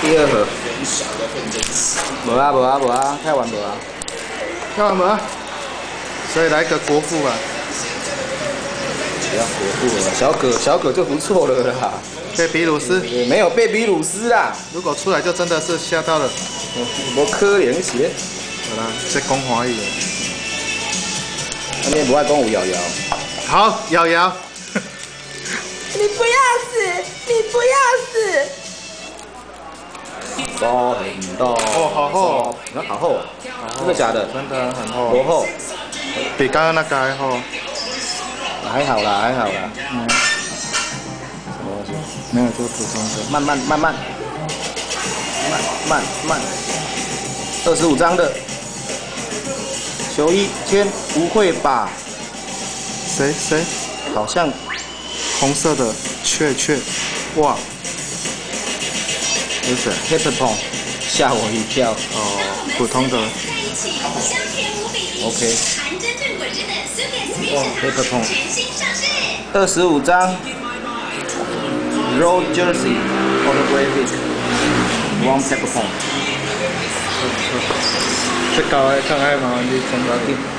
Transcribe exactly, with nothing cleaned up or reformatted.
第二盒。无啊无啊无啊，太晚无啊。 太晚无啊。所以来个国父吧。 不要国父了，小可小可就不错了啦。 贝比鲁斯没有贝比鲁斯啦。 如果出来就真的是吓到了。 无可能是。 好啦，在讲华语。 那边不爱讲有瑶瑶。 好，瑶瑶。 你不要死！你不要死！ 烧很大。 哦，好厚。 那好厚啊！真的假的？ 真的很厚。 多厚？ 比刚刚那个还厚。 还好啦，还好啦。 嗯。 什么东西？ 没有，就普通的。 慢慢慢慢。慢慢慢。二十五张的。球衣签不会吧？ 谁谁？ 好像。 红色的雀雀，哇！有谁 ？Hipperpong， 吓我一跳。 哦，普通的。 OK。哇 ，Hipperpong， 二十五张 ，Road Jersey Autographic One Hipperpong。 这高的看爱嘛，你真高兴。